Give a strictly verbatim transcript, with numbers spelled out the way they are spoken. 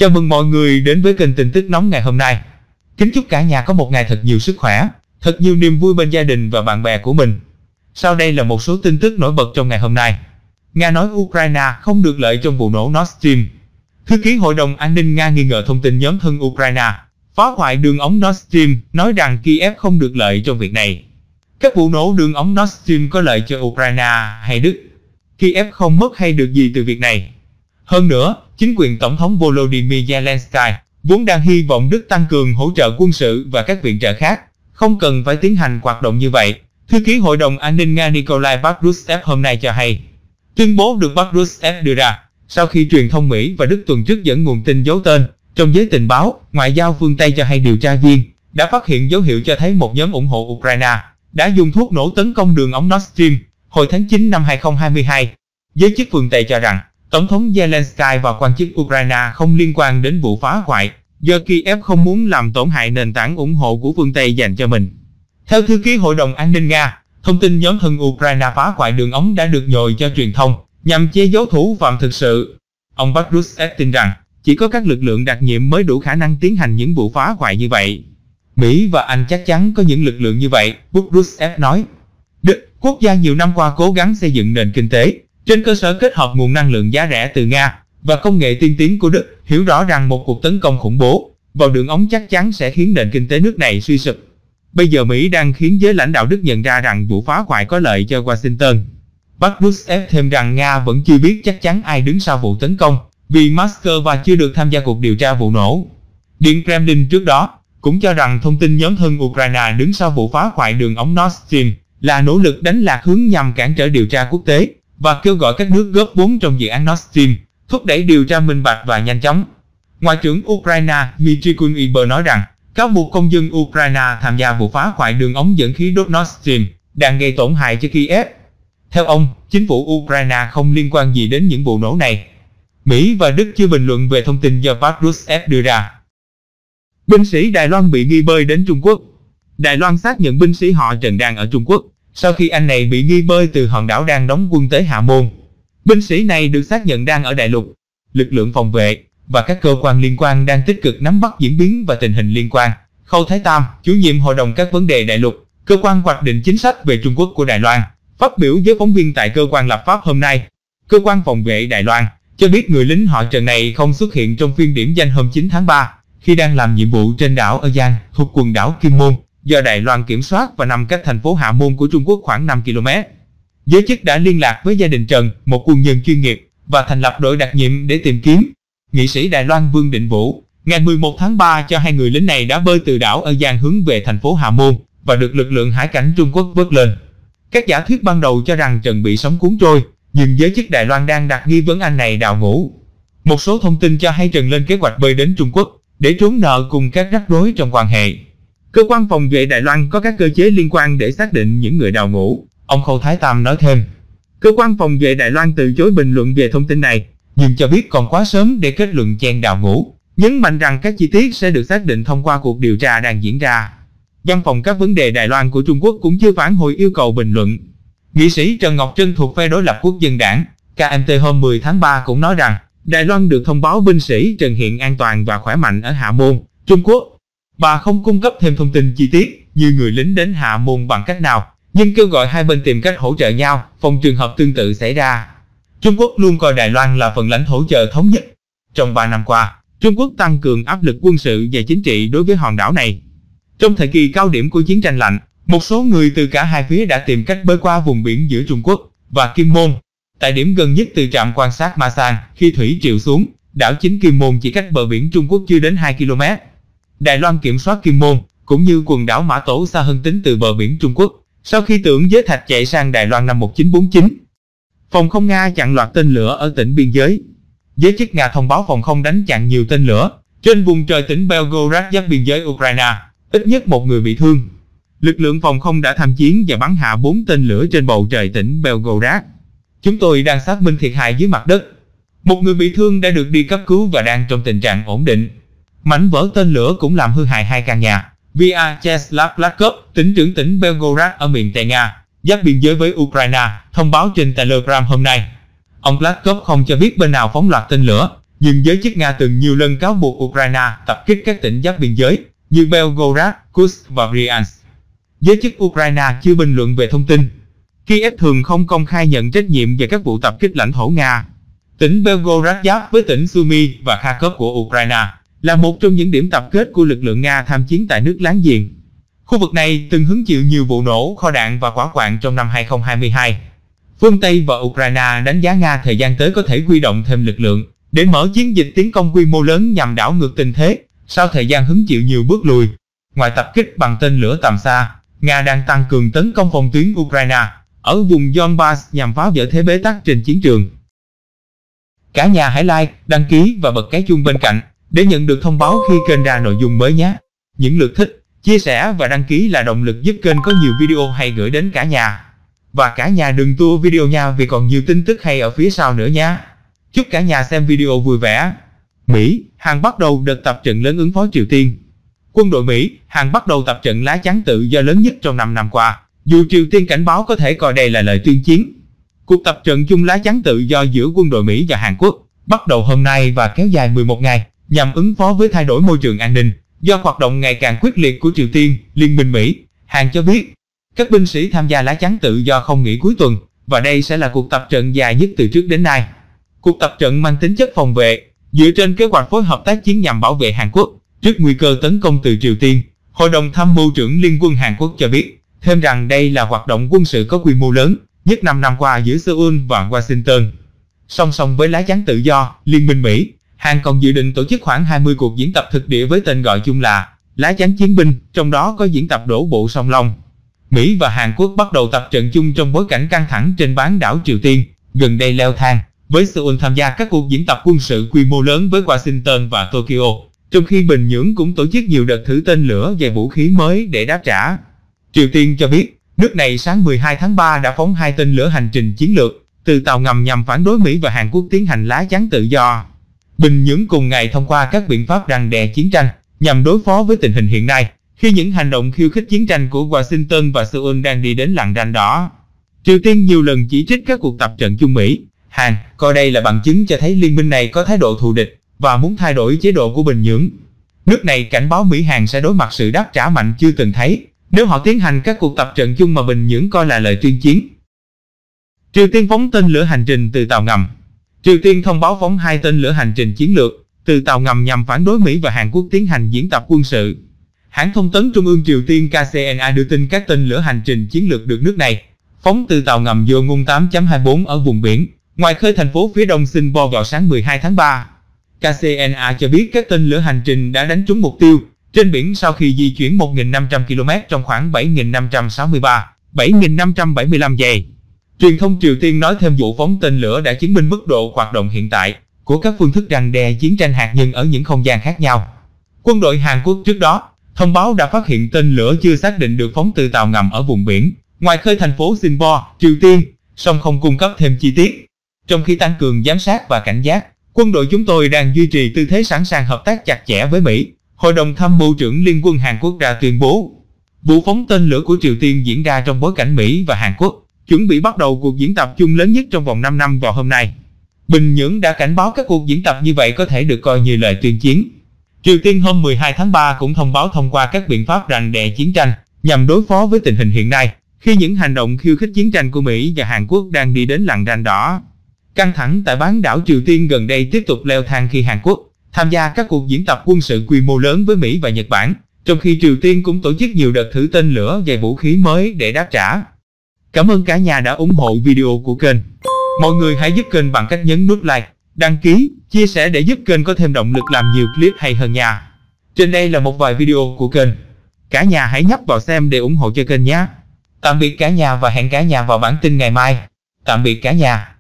Chào mừng mọi người đến với kênh tin tức nóng ngày hôm nay. Kính chúc cả nhà có một ngày thật nhiều sức khỏe, thật nhiều niềm vui bên gia đình và bạn bè của mình. Sau đây là một số tin tức nổi bật trong ngày hôm nay. Nga nói Ukraine không được lợi trong vụ nổ Nord Stream. Thư ký Hội đồng An ninh Nga nghi ngờ thông tin nhóm thân Ukraine phá hoại đường ống Nord Stream, nói rằng Kiev không được lợi trong việc này. Các vụ nổ đường ống Nord Stream có lợi cho Ukraine hay Đức? Kiev không mất hay được gì từ việc này. Hơn nữa, chính quyền Tổng thống Volodymyr Zelensky vốn đang hy vọng Đức tăng cường hỗ trợ quân sự và các viện trợ khác, không cần phải tiến hành hoạt động như vậy. Thư ký Hội đồng An ninh Nga Nikolai Patrushev hôm nay cho hay. Tuyên bố được Patrushev đưa ra sau khi truyền thông Mỹ và Đức tuần trước dẫn nguồn tin giấu tên trong giới tình báo ngoại giao phương Tây cho hay điều tra viên đã phát hiện dấu hiệu cho thấy một nhóm ủng hộ Ukraine đã dùng thuốc nổ tấn công đường ống Nord Stream hồi tháng chín năm hai nghìn không trăm hai mươi hai. Giới chức phương Tây cho rằng Tổng thống Zelensky và quan chức Ukraine không liên quan đến vụ phá hoại, do Kiev không muốn làm tổn hại nền tảng ủng hộ của phương Tây dành cho mình. Theo thư ký Hội đồng An ninh Nga, thông tin nhóm thân Ukraine phá hoại đường ống đã được nhồi cho truyền thông nhằm che giấu thủ phạm thực sự. Ông Patrushev tin rằng chỉ có các lực lượng đặc nhiệm mới đủ khả năng tiến hành những vụ phá hoại như vậy. Mỹ và Anh chắc chắn có những lực lượng như vậy, Patrushev nói. Đức, quốc gia nhiều năm qua cố gắng xây dựng nền kinh tế trên cơ sở kết hợp nguồn năng lượng giá rẻ từ Nga và công nghệ tiên tiến của Đức, hiểu rõ rằng một cuộc tấn công khủng bố vào đường ống chắc chắn sẽ khiến nền kinh tế nước này suy sụp. Bây giờ Mỹ đang khiến giới lãnh đạo Đức nhận ra rằng vụ phá hoại có lợi cho Washington. Patrushev thêm rằng Nga vẫn chưa biết chắc chắn ai đứng sau vụ tấn công, vì Moscow chưa được tham gia cuộc điều tra vụ nổ. Điện Kremlin trước đó cũng cho rằng thông tin nhóm thân Ukraine đứng sau vụ phá hoại đường ống Nord Stream là nỗ lực đánh lạc hướng nhằm cản trở điều tra quốc tế và kêu gọi các nước góp vốn trong dự án Nord Stream, thúc đẩy điều tra minh bạch và nhanh chóng. Ngoại trưởng Ukraine Dmytro Kuleba nói rằng cáo buộc công dân Ukraine tham gia vụ phá hoại đường ống dẫn khí đốt Nord Stream đang gây tổn hại cho Kiev. Theo ông, chính phủ Ukraine không liên quan gì đến những vụ nổ này. Mỹ và Đức chưa bình luận về thông tin do Patrushev đưa ra. Binh sĩ Đài Loan bị nghi bơi đến Trung Quốc. Đài Loan xác nhận binh sĩ họ Trần đang ở Trung Quốc, sau khi anh này bị nghi bơi từ hòn đảo đang đóng quân tới Hạ Môn. Binh sĩ này được xác nhận đang ở đại lục. Lực lượng phòng vệ và các cơ quan liên quan đang tích cực nắm bắt diễn biến và tình hình liên quan. Khâu Thái Tam, chủ nhiệm Hội đồng các vấn đề đại lục, cơ quan hoạch định chính sách về Trung Quốc của Đài Loan, phát biểu với phóng viên tại cơ quan lập pháp hôm nay. Cơ quan phòng vệ Đài Loan cho biết người lính họ Trần này không xuất hiện trong phiên điểm danh hôm chín tháng ba khi đang làm nhiệm vụ trên đảo Ơ Giang thuộc quần đảo Kim Môn, do Đài Loan kiểm soát và nằm cách thành phố Hạ Môn của Trung Quốc khoảng năm ki lô mét. Giới chức đã liên lạc với gia đình Trần, một quân nhân chuyên nghiệp, và thành lập đội đặc nhiệm để tìm kiếm. Nghị sĩ Đài Loan Vương Định Vũ ngày mười một tháng ba cho hai người lính này đã bơi từ đảo Ơ Giang hướng về thành phố Hạ Môn và được lực lượng hải cảnh Trung Quốc vớt lên. Các giả thuyết ban đầu cho rằng Trần bị sóng cuốn trôi, nhưng giới chức Đài Loan đang đặt nghi vấn anh này đào ngũ. Một số thông tin cho hay Trần lên kế hoạch bơi đến Trung Quốc để trốn nợ cùng các rắc rối trong quan hệ. Cơ quan phòng vệ Đài Loan có các cơ chế liên quan để xác định những người đào ngũ, ông Khâu Thái Tam nói thêm. Cơ quan phòng vệ Đài Loan từ chối bình luận về thông tin này, nhưng cho biết còn quá sớm để kết luận chen đào ngũ, nhấn mạnh rằng các chi tiết sẽ được xác định thông qua cuộc điều tra đang diễn ra. Văn phòng các vấn đề Đài Loan của Trung Quốc cũng chưa phản hồi yêu cầu bình luận. Nghị sĩ Trần Ngọc Trân thuộc phe đối lập Quốc dân đảng K M T hôm mười tháng ba cũng nói rằng Đài Loan được thông báo binh sĩ Trần hiện an toàn và khỏe mạnh ở Hạ Môn, Trung Quốc. Bà không cung cấp thêm thông tin chi tiết như người lính đến Hạ Môn bằng cách nào, nhưng kêu gọi hai bên tìm cách hỗ trợ nhau phòng trường hợp tương tự xảy ra. Trung Quốc luôn coi Đài Loan là phần lãnh thổ chờ thống nhất. Trong ba năm qua, Trung Quốc tăng cường áp lực quân sự và chính trị đối với hòn đảo này. Trong thời kỳ cao điểm của chiến tranh lạnh, một số người từ cả hai phía đã tìm cách bơi qua vùng biển giữa Trung Quốc và Kim Môn. Tại điểm gần nhất từ trạm quan sát Ma San, khi thủy triều xuống, đảo chính Kim Môn chỉ cách bờ biển Trung Quốc chưa đến hai ki lô mét. Đài Loan kiểm soát Kim Môn, cũng như quần đảo Mã Tổ xa hơn tính từ bờ biển Trung Quốc, sau khi tưởng giới thạch chạy sang Đài Loan năm một nghìn chín trăm bốn mươi chín. Phòng không Nga chặn loạt tên lửa ở tỉnh biên giới. Giới chức Nga thông báo phòng không đánh chặn nhiều tên lửa trên vùng trời tỉnh Belgorod giáp biên giới Ukraine, ít nhất một người bị thương. Lực lượng phòng không đã tham chiến và bắn hạ bốn tên lửa trên bầu trời tỉnh Belgorod. Chúng tôi đang xác minh thiệt hại dưới mặt đất. Một người bị thương đã được đi cấp cứu và đang trong tình trạng ổn định. Mảnh vỡ tên lửa cũng làm hư hại hai căn nhà. Vyacheslav Platkov, tỉnh trưởng tỉnh Belgorod ở miền Tây Nga, giáp biên giới với Ukraine, thông báo trên Telegram hôm nay. Ông Platkov không cho biết bên nào phóng loạt tên lửa, Nhưng giới chức Nga từng nhiều lần cáo buộc Ukraine tập kích các tỉnh giáp biên giới như Belgorod, Kursk và Bryansk. Giới chức Ukraine chưa bình luận về thông tin. Kiev thường không công khai nhận trách nhiệm về các vụ tập kích lãnh thổ Nga. Tỉnh Belgorod giáp với tỉnh Sumy và Kharkov của Ukraine là một trong những điểm tập kết của lực lượng Nga tham chiến tại nước láng giềng. Khu vực này từng hứng chịu nhiều vụ nổ, kho đạn và hỏa hoạn trong năm hai không hai hai. Phương Tây và Ukraine đánh giá Nga thời gian tới có thể huy động thêm lực lượng để mở chiến dịch tiến công quy mô lớn nhằm đảo ngược tình thế sau thời gian hứng chịu nhiều bước lùi. Ngoài tập kích bằng tên lửa tầm xa, Nga đang tăng cường tấn công phòng tuyến Ukraine ở vùng Donbass nhằm phá vỡ thế bế tắc trên chiến trường. Cả nhà hãy like, đăng ký và bật cái chuông bên cạnh để nhận được thông báo khi kênh ra nội dung mới nhé. Những lượt thích, chia sẻ và đăng ký là động lực giúp kênh có nhiều video hay gửi đến cả nhà. Và cả nhà đừng tua video nha vì còn nhiều tin tức hay ở phía sau nữa nha. Chúc cả nhà xem video vui vẻ. Mỹ, Hàn bắt đầu đợt tập trận lớn ứng phó Triều Tiên. Quân đội Mỹ, Hàn bắt đầu tập trận lá chắn tự do lớn nhất trong năm năm qua, dù Triều Tiên cảnh báo có thể coi đây là lời tuyên chiến. Cuộc tập trận chung lá chắn tự do giữa quân đội Mỹ và Hàn Quốc bắt đầu hôm nay và kéo dài mười một ngày, nhằm ứng phó với thay đổi môi trường an ninh do hoạt động ngày càng quyết liệt của Triều Tiên. Liên minh Mỹ, Hàn cho biết, các binh sĩ tham gia lá chắn tự do không nghỉ cuối tuần, và đây sẽ là cuộc tập trận dài nhất từ trước đến nay. Cuộc tập trận mang tính chất phòng vệ, dựa trên kế hoạch phối hợp tác chiến nhằm bảo vệ Hàn Quốc trước nguy cơ tấn công từ Triều Tiên. Hội đồng Tham mưu trưởng Liên quân Hàn Quốc cho biết thêm rằng đây là hoạt động quân sự có quy mô lớn nhất năm năm qua giữa Seoul và Washington. Song song với lá chắn tự do, Liên minh Mỹ, Hàn còn dự định tổ chức khoảng hai mươi cuộc diễn tập thực địa với tên gọi chung là lá chắn chiến binh, trong đó có diễn tập đổ bộ song long. Mỹ và Hàn Quốc bắt đầu tập trận chung trong bối cảnh căng thẳng trên bán đảo Triều Tiên gần đây leo thang, với Seoul tham gia các cuộc diễn tập quân sự quy mô lớn với Washington và Tokyo, trong khi Bình Nhưỡng cũng tổ chức nhiều đợt thử tên lửa và vũ khí mới để đáp trả. Triều Tiên cho biết, nước này sáng mười hai tháng ba đã phóng hai tên lửa hành trình chiến lược từ tàu ngầm nhằm phản đối Mỹ và Hàn Quốc tiến hành lá chắn tự do. Bình Nhưỡng cùng ngày thông qua các biện pháp răn đe chiến tranh nhằm đối phó với tình hình hiện nay, khi những hành động khiêu khích chiến tranh của Washington và Seoul đang đi đến lằn ranh đỏ. Triều Tiên nhiều lần chỉ trích các cuộc tập trận chung Mỹ, Hàn, coi đây là bằng chứng cho thấy liên minh này có thái độ thù địch và muốn thay đổi chế độ của Bình Nhưỡng. Nước này cảnh báo Mỹ Hàn sẽ đối mặt sự đáp trả mạnh chưa từng thấy nếu họ tiến hành các cuộc tập trận chung mà Bình Nhưỡng coi là lời tuyên chiến. Triều Tiên phóng tên lửa hành trình từ tàu ngầm. Triều Tiên thông báo phóng hai tên lửa hành trình chiến lược từ tàu ngầm nhằm phản đối Mỹ và Hàn Quốc tiến hành diễn tập quân sự. Hãng thông tấn Trung ương Triều Tiên K C N A đưa tin các tên lửa hành trình chiến lược được nước này phóng từ tàu ngầm Yongun tám chấm hai bốn ở vùng biển ngoài khơi thành phố phía đông Sinpo vào sáng mười hai tháng ba. K C N A cho biết các tên lửa hành trình đã đánh trúng mục tiêu trên biển sau khi di chuyển một nghìn năm trăm ki lô mét trong khoảng bảy nghìn năm trăm sáu mươi ba đến bảy nghìn năm trăm bảy mươi lăm giây. Truyền thông Triều Tiên nói thêm vụ phóng tên lửa đã chứng minh mức độ hoạt động hiện tại của các phương thức răn đe chiến tranh hạt nhân ở những không gian khác nhau. Quân đội Hàn Quốc trước đó thông báo đã phát hiện tên lửa chưa xác định được phóng từ tàu ngầm ở vùng biển ngoài khơi thành phố Sinpo, Triều Tiên, song không cung cấp thêm chi tiết. Trong khi tăng cường giám sát và cảnh giác, quân đội chúng tôi đang duy trì tư thế sẵn sàng hợp tác chặt chẽ với Mỹ. Hội đồng Tham mưu trưởng Liên quân Hàn Quốc ra tuyên bố, vụ phóng tên lửa của Triều Tiên diễn ra trong bối cảnh Mỹ và Hàn Quốc chuẩn bị bắt đầu cuộc diễn tập chung lớn nhất trong vòng năm năm vào hôm nay. Bình Nhưỡng đã cảnh báo các cuộc diễn tập như vậy có thể được coi như lời tuyên chiến. Triều Tiên hôm mười hai tháng ba cũng thông báo thông qua các biện pháp răn đe chiến tranh nhằm đối phó với tình hình hiện nay, khi những hành động khiêu khích chiến tranh của Mỹ và Hàn Quốc đang đi đến lằn ranh đỏ. Căng thẳng tại bán đảo Triều Tiên gần đây tiếp tục leo thang khi Hàn Quốc tham gia các cuộc diễn tập quân sự quy mô lớn với Mỹ và Nhật Bản, trong khi Triều Tiên cũng tổ chức nhiều đợt thử tên lửa và vũ khí mới để đáp trả. Cảm ơn cả nhà đã ủng hộ video của kênh. Mọi người hãy giúp kênh bằng cách nhấn nút like, đăng ký, chia sẻ để giúp kênh có thêm động lực làm nhiều clip hay hơn nha. Trên đây là một vài video của kênh. Cả nhà hãy nhấp vào xem để ủng hộ cho kênh nhé. Tạm biệt cả nhà và hẹn cả nhà vào bản tin ngày mai. Tạm biệt cả nhà.